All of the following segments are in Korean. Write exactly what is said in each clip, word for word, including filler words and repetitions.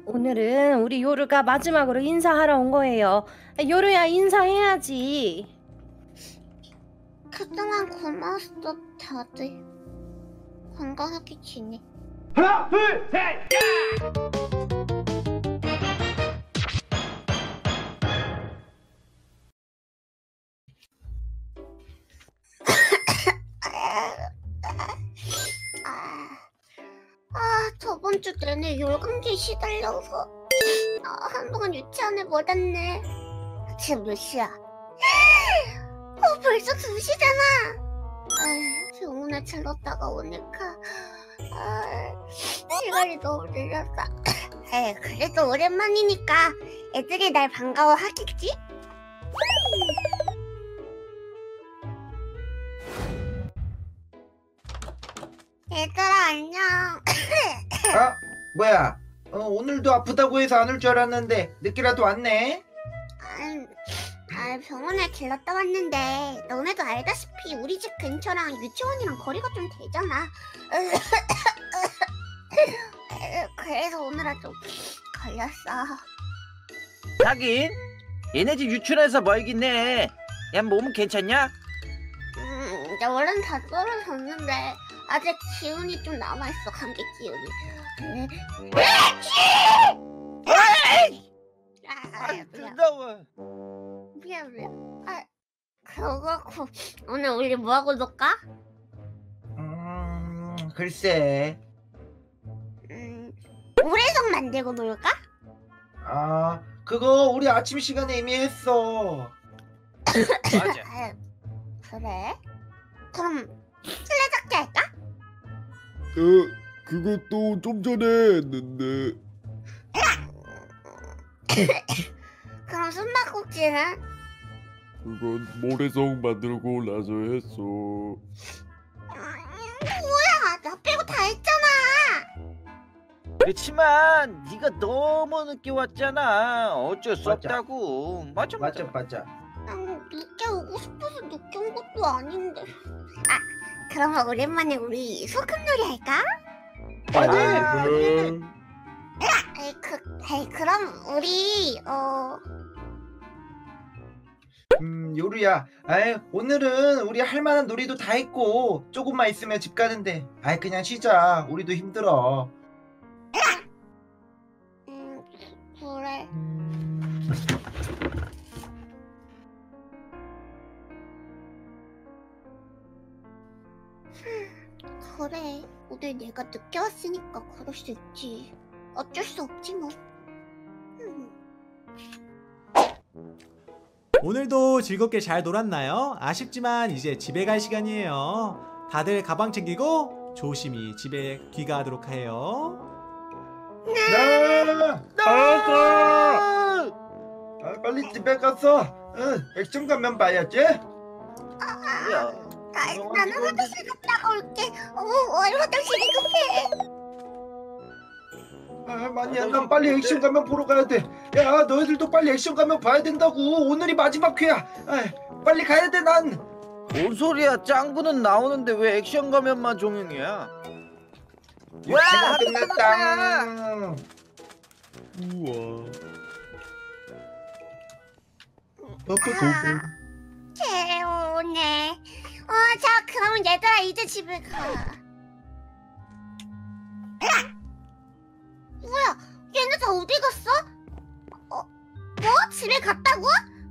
오늘은 우리 요루가 마지막으로 인사하러 온 거예요. 아, 요루야, 인사해야지. 그동안 고마웠어, 다들. 건강하게 지내. 하나, 둘, 셋! 아, 저번 주 내내 열감기에 시달려서 아, 한동안 유치원에 못 왔네. 지금 몇 시야? 어, 벌써 두 시잖아. 아, 병원에 들렀다가 오니까 아, 시간이 너무 늦었어. 에이, 그래도 오랜만이니까 애들이 날 반가워하겠지? 얘들아, 안녕. 아, 뭐야? 어, 오늘도 아프다고 해서 안 올 줄 알았는데 늦게라도 왔네? 아, 아, 병원에 들렀다 왔는데 너네도 알다시피 우리 집 근처랑 유치원이랑 거리가 좀 되잖아. 그래서 오늘은 좀 걸렸어. 하긴 얘네 집 유치원에서 멀긴 해. 야, 몸은 괜찮냐? 음, 이제 원래는 다 떨어졌는데 아직 기운이 좀 남아있어, 감기 기운이. 아, 미안. 뜨거워. 미안, 미안. 아, 그렇고 오늘 우리 뭐하고 놀까? 음, 글쎄. 음, 오래성 만들고 놀까? 아, 그거 우리 아침 시간에 이미 했어. 맞아. 아, 그래? 그럼 술래잡기 할까? 어, 그것도 좀 전에 했는데. 그럼 숨바꼭질은? 그건 모래성 만들고 나서 했어. 뭐야, 나 빼고 다 했잖아. 그렇지만 네가 너무 늦게 왔잖아. 어쩔 수 맞아. 없다고. 맞아, 맞아. 맞아, 맞아. 난 늦게 오고 싶어서 늦게 온 것도 아닌데. 아, 그러면 오랜만에 우리 소꿉놀이 할까? 맞아. 음, 에이, 그, 에이, 그럼 우리 어 음, 요루야. 아이, 오늘은 우리 할 만한 놀이도 다 했고 조금만 있으면 집 가는데. 아이, 그냥 쉬자. 우리도 힘들어. 음, 그래. 음... 그래. 오늘 내가 늦게 왔으니까 그럴 수 있지. 어쩔 수 없지 뭐. 음. 오늘도 즐겁게 잘 놀았나요? 아쉽지만 이제 집에 갈 시간이에요. 다들 가방 챙기고 조심히 집에 귀가하도록 해요. 나! 아! 아, 빨리 집에 가서 응, 액션 가면 봐야지. 야, 나, 나는 화장실 갔다가 올게. 어, 어, 화장실이 급해. 아, 만이야, 난 빨리 액션 가면 보러 가야 돼. 야, 너희들도 빨리 액션 가면 봐야 된다고. 오늘이 마지막 회야. 아, 빨리 가야 돼, 난. 뭔 소리야? 짱구는 나오는데 왜 액션 가면만 종영이야? 유치가 학교 끝났다. 우와. 아, 개운해. 어, 자, 그럼 얘들아 이제 집에 가. 뭐야? 얘네 다 어디 갔어? 어, 뭐? 집에 갔다고?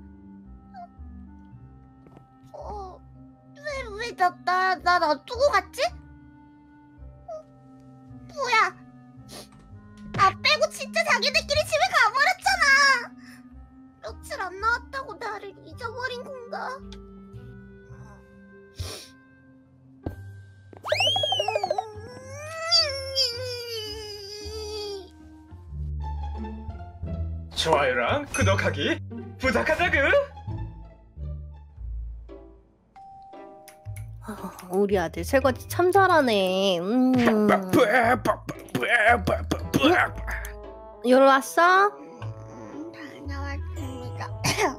어, 왜, 왜, 나, 나, 나 놔두고 갔지? 어, 뭐야? 나 빼고 진짜 자기들끼리 집에 가버렸잖아. 며칠 안 나왔다고 나를 잊어버린 건가? 좋아요랑 구독하기 부탁하자구. 아, 우리 아들 설거지 참 잘하네. 음. 요루 왔어? 음, 다녀왔습니다.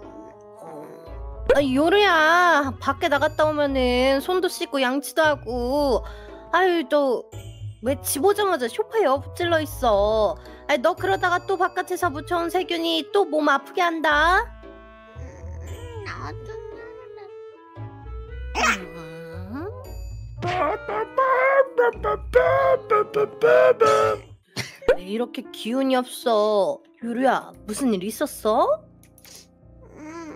아, 요루야, 밖에 나갔다 오면은 손도 씻고 양치도 하고. 아유, 또 왜 집 오자마자 소파에 엎질러 있어. 아, 아, 너 그러다가 또 바깥에서 묻혀온 세균이 또 몸 아프게 한다. 음, 나도. 음? 왜 이렇게 기운이 없어? 요루야, 무슨 일 있었어? 음,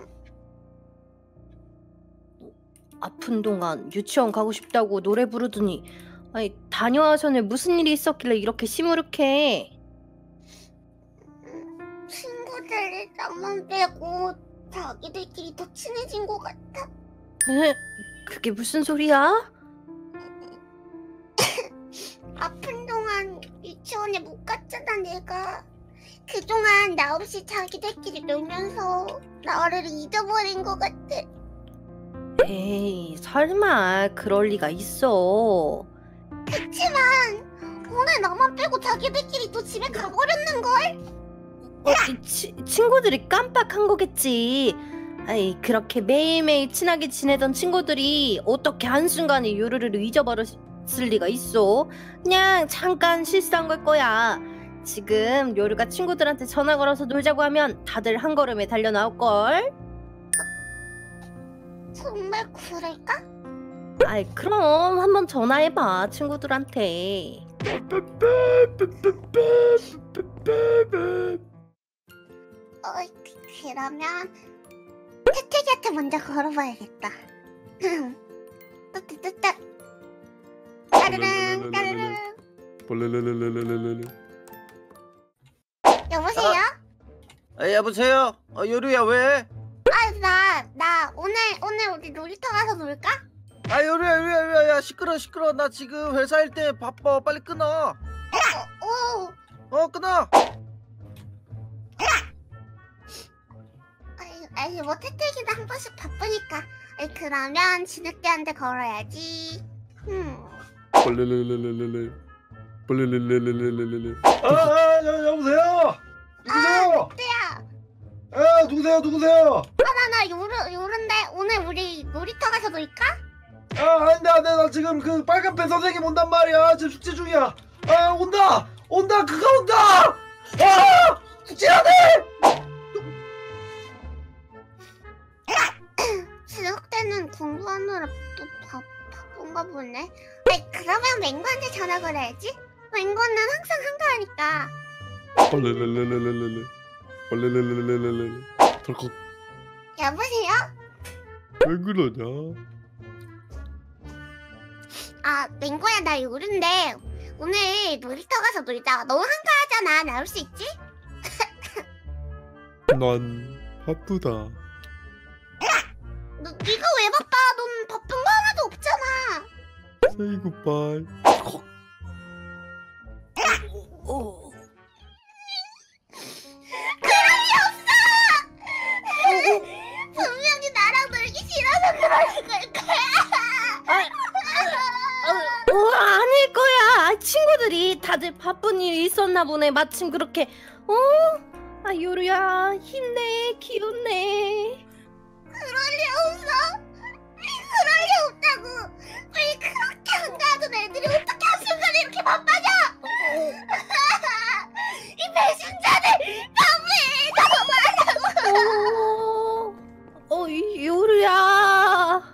아픈 동안 유치원 가고 싶다고 노래 부르더니 아니 다녀와서는 무슨 일이 있었길래 이렇게 시무룩해? 친구들이 나만 빼고 자기들끼리 더 친해진 것 같아. 에? 그게 무슨 소리야? 아픈 동안 유치원에 못 갔잖아 내가. 그동안 나 없이 자기들끼리 놀면서 나를 잊어버린 것 같아. 에이 설마 그럴 리가 있어. 그치만 오늘 나만 빼고 자기들끼리 또 집에 가버렸는걸? 어, 이 치, 친구들이 깜빡한 거겠지. 아이 그렇게 매일매일 친하게 지내던 친구들이 어떻게 한순간에 요루를 잊어버렸을 리가 있어. 그냥 잠깐 실수한 걸 거야. 지금 요루가 친구들한테 전화 걸어서 놀자고 하면 다들 한 걸음에 달려 나올걸. 정말 그럴까? 아이 그럼 한번 전화해봐 친구들한테. 어, 그- 그러면 태태기한테 먼저 걸어봐야겠다. 뜨뜨뜨뜨. 따르릉 따르릉. 벌레레레레레레레. 여보세요? 아, 여보세요? 어, 요루야 왜? 아, 나, 나 오늘 오늘 우리 놀이터 가서 놀까? 아 요루야 요루야 요루야 야 시끄러 시끄러 나 지금 회사 일 때 바빠 빨리 끊어. 오, 어 끊어. 아이, 아이 뭐 태태기도 한 번씩 바쁘니까. 아이, 그러면 진흙대한테 걸어야지. 음. 벌레레레레레레. 벌레레레레레레레. 아, 아 여, 여보세요. 누구세요? 야, 아 누구세요 누구세요? 나, 나 요르, 요른데 오늘 우리 놀이터 가서 놀까? 아 안돼 안돼 나 지금 그 빨간펜 선생님 온단 말이야. 지금 숙제 중이야. 아 온다 온다 그가 온다. 아 숙제해야 돼. 진흙대는 공부하느라 또 바, 바쁜가 보네. 아이, 그러면 맹구한테 전화 걸어야지. 맹구는 항상 한가하니까. 벌레레레레레레. 벌레레레레레레. 덜컥. 여보세요? 왜 그러냐? 아, 맹구야, 나 요른데 오늘 놀이터 가서 놀자. 너무 한가하잖아. 나올 수 있지? 난 바쁘다. 너, 네가 왜 바빠? 넌 바쁜 거 하나도 없잖아. Say goodbye. 어. 그럴 리 없어! 분명히 나랑 놀기 싫어서 그러는 걸 거야. 어, 아닐 거야. 아, 친구들이 다들 바쁜 일이 있었나 보네. 마침 그렇게. 어? 아 요루야 힘내 기운내. 그럴 리 없어. 그럴 리 없다고. 왜 그렇게 한가하던 애들이 어떻게 한순간에 이렇게 바빠져? 이 배신자들 너무해. 너무하다고. 어, 어 이 요루야.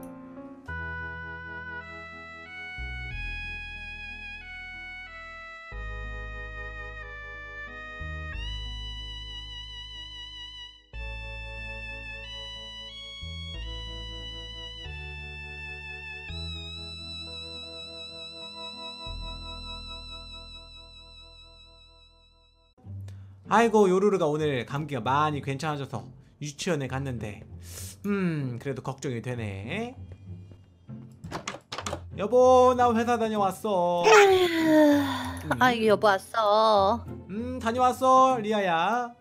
아이고 요루루가 오늘 감기가 많이 괜찮아져서 유치원에 갔는데 음 그래도 걱정이 되네. 여보 나 회사 다녀왔어. 아 여보 왔어. 음 다녀왔어 리아야.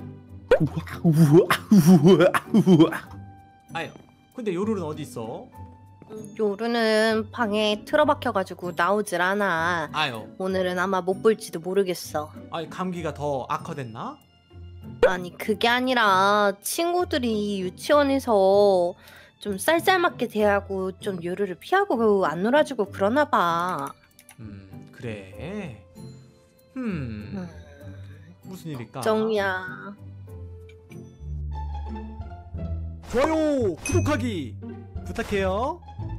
아유 근데 요루루는 어디 있어? 요루는 방에 틀어박혀가지고 나오질 않아. 아유 오늘은 아마 못 볼지도 모르겠어. 아니 감기가 더 악화됐나? 아니 그게 아니라 친구들이 유치원에서 좀 쌀쌀맞게 대하고 좀 요루를 피하고 안 놀아주고 그러나 봐. 음 그래. 음 음. 무슨 일일까? 정이야. 좋아요, 구독하기 부탁해요.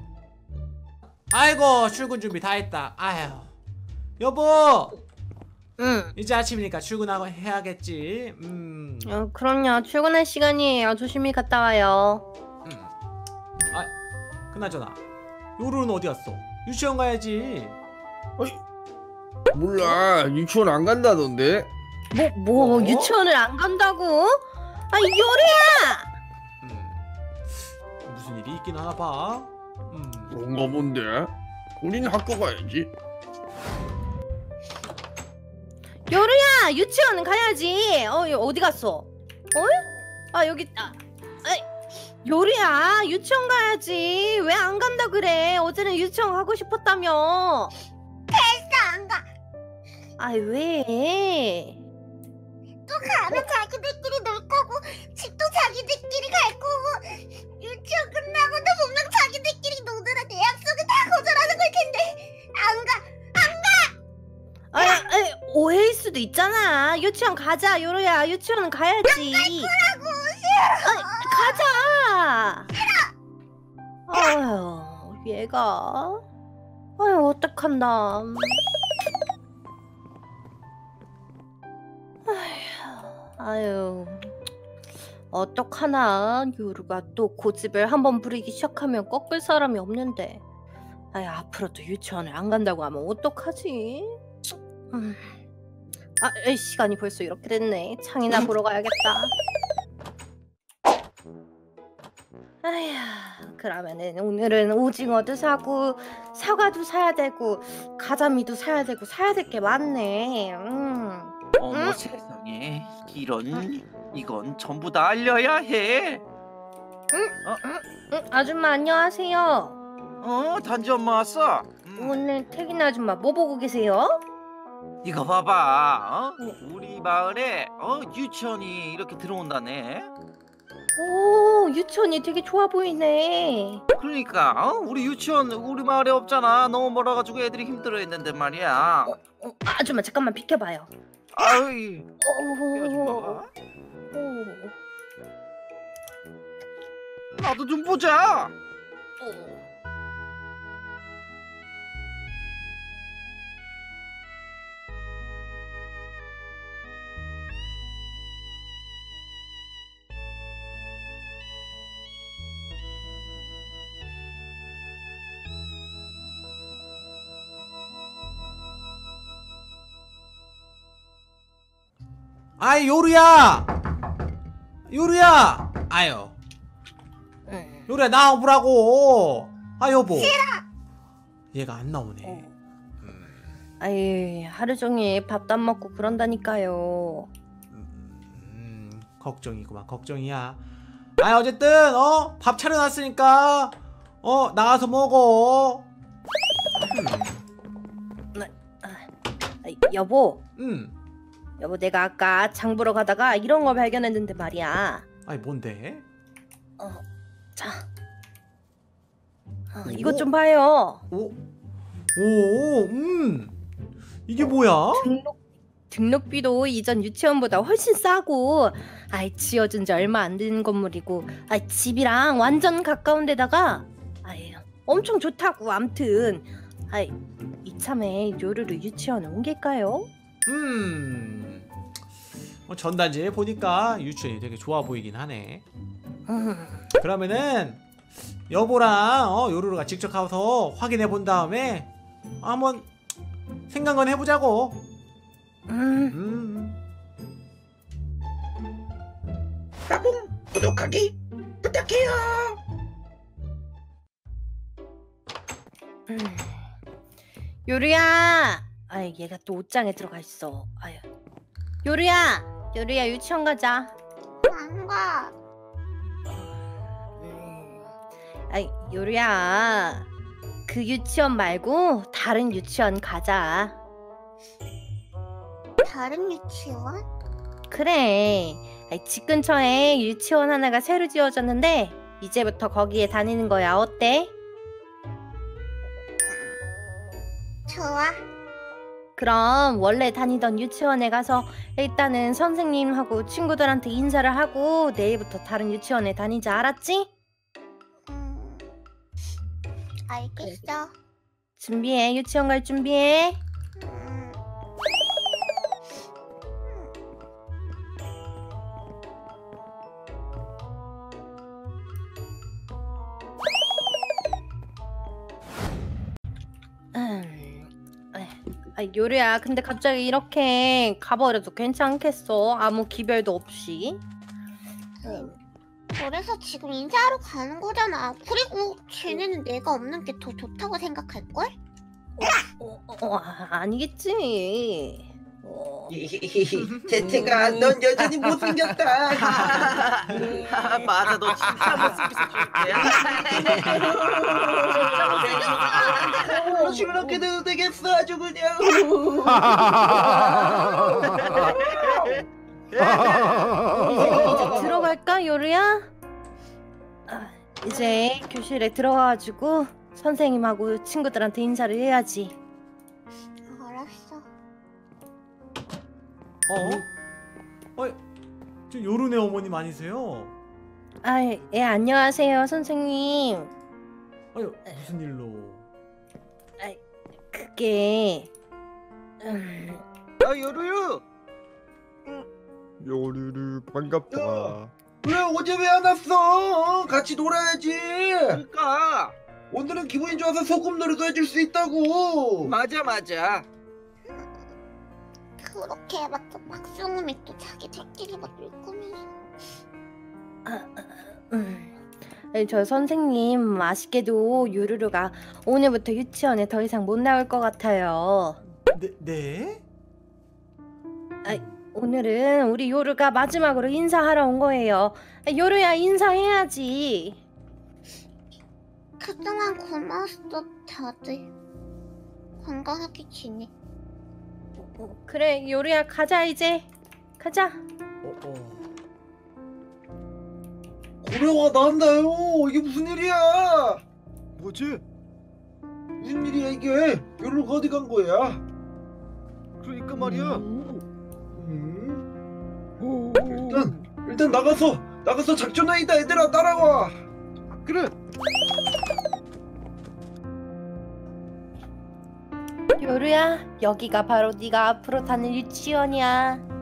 아이고, 출근 준비 다 했다. 아휴, 여보, 응. 이제 아침이니까 출근하고 해야겠지. 음, 어, 그럼요. 출근할 시간이에요. 조심히 갔다 와요. 음. 아, 그나저나 요루는 어디 갔어? 유치원 가야지. 몰라, 유치원 안 간다던데. 뭐, 뭐, 어? 유치원을 안 간다고? 아, 요리야! 음, 무슨 일이 있긴 하나 봐. 음. 그런가 본데. 우리는 학교 가야지. 요리야! 유치원은 가야지! 어, 여- 어디 갔어? 어? 아, 여기, 아, 아이, 요리야! 유치원 가야지! 왜 안 간다 그래? 어제는 유치원 가고 싶었다며! 됐어, 안 가. 아이, 왜? 또 가면 자기들끼리 놀 거고 집도 자기들끼리 갈 거고 유치원 끝나고도 분명 자기들끼리 노느라 내 약속을 다 거절하는 걸 텐데 안 가. 아이, 아이, 오해일 수도 있잖아. 유치원 가자, 요리야. 유치원은 가야지. 라고 가자! 아유, 얘가. 아유, 어떡한다. 아휴, 아유. 어떡하나. 요루가 또 고집을 한번 부리기 시작하면 꺾을 사람이 없는데. 아유, 앞으로도 유치원을 안 간다고 하면 어떡하지? 음. 아, 에이, 시간이 벌써 이렇게 됐네. 창이나 보러 가야겠다. 아휴, 그러면은 오늘은 오징어도 사고 사과도 사야 되고 가자미도 사야 되고 사야 될 게 많네. 음. 어머 응? 세상에, 이런, 이건 전부 다 알려야 해. 응, 아줌마 안녕하세요. 어, 단지 엄마 왔어. 음, 오늘 태긴 아줌마 뭐 보고 계세요? 이거 봐봐. 어? 우리 마을에 어 유치원이 이렇게 들어온다네. 오, 유치원이 되게 좋아 보이네. 그러니까 어? 우리 유치원 우리 마을에 없잖아. 너무 멀어가지고 애들이 힘들어했는데 말이야. 어, 아줌마 잠깐만 비켜봐요. 아이, 오, 오. 오, 나도 좀 보자. 오. 아이, 요루야, 요루야. 아유, 응. 요루야 나와보라고. 아, 여보. 얘가 안 나오네. 아이, 하루 종일 밥도 안 먹고 그런다니까요. 음, 걱정이구만, 걱정이야. 아, 어쨌든 어, 밥 차려놨으니까 어, 나가서 먹어. 아이, 여보, 음, 여보 내가 아까 장 보러 가다가 이런 거 발견했는데 말이야. 아니 뭔데? 어, 자, 어, 이것 좀 봐요. 오, 오, 음, 이게 뭐야? 등록 등록비도 이전 유치원보다 훨씬 싸고, 아이 지어준 지 얼마 안 된 건물이고, 아이 집이랑 완전 가까운 데다가, 아이 엄청 좋다고. 암튼, 아이 이참에 요루루 유치원 옮길까요? 음, 뭐 전단지에 보니까 유치원이 되게 좋아 보이긴 하네. 음, 그러면은 여보랑 어, 요루루가 직접 가서 확인해 본 다음에 한번 생각은 해보자고. 음, 음. 따봉 구독하기 부탁해요. 음. 요루야, 아이 얘가 또 옷장에 들어가 있어. 아유, 요루야, 요루야 유치원 가자. 안 가. 음. 아이 요루야, 그 유치원 말고 다른 유치원 가자. 다른 유치원? 그래, 아이, 집 근처에 유치원 하나가 새로 지어졌는데 이제부터 거기에 다니는 거야. 어때? 좋아. 그럼 원래 다니던 유치원에 가서 일단은 선생님하고 친구들한테 인사를 하고 내일부터 다른 유치원에 다니자, 알았지? 음, 알겠어. 준비해. 유치원 갈 준비해. 음. 음, 아, 요리야, 근데 갑자기 이렇게 가버려도 괜찮겠어? 아무 기별도 없이. 그래서 지금 인사하러 가는 거잖아. 그리고 쟤네는 내가 없는 게 더 좋다고 생각할걸? 어, 어, 아, 아니겠지. 어. 제트가 넌 여전히 못생겼다. 맞아, 너 진짜 못생겼어. 시끄럽게 돼도 되겠어 아주 그냥. 이제 들어갈까, 요리야? 아, 이제 교실에 들어가가지고 선생님하고 친구들한테 인사를 해야지. 알았어. 어? 어? 저 요루네 어머님 아니세요? 아, 예, 안녕하세요, 선생님. 아유, 무슨 일로? 그게... 음... 야, 요루유. 요르르 반갑다. 왜 어제 왜 안 왔어? 같이 놀아야지. 그러니까 오늘은 기분이 좋아서 소꿉놀이도 해줄 수 있다고. 맞아 맞아. 그렇게 해봤자 박승우이 또 자기들끼리 막 놀거면서. 아, 음... 저 선생님, 아쉽게도 요루루가 오늘부터 유치원에 더 이상 못 나올 것 같아요. 네? 네? 오늘은 우리 요루가 마지막으로 인사하러 온 거예요. 요루야, 인사해야지. 그동안 고마웠어 다들. 건강하게 지내. 그래, 요루야, 가자 이제. 가자. 어, 어. 고래가 나온다요. 이게 무슨 일이야? 뭐지? 무슨 일이야 이게? 요루가 어디 간 거야? 그러니까 말이야. 음? 일단 일단 나가서 나가서 작전회의다. 얘들아 따라와. 그래. 요루야, 여기가 바로 네가 앞으로 다닐 유치원이야.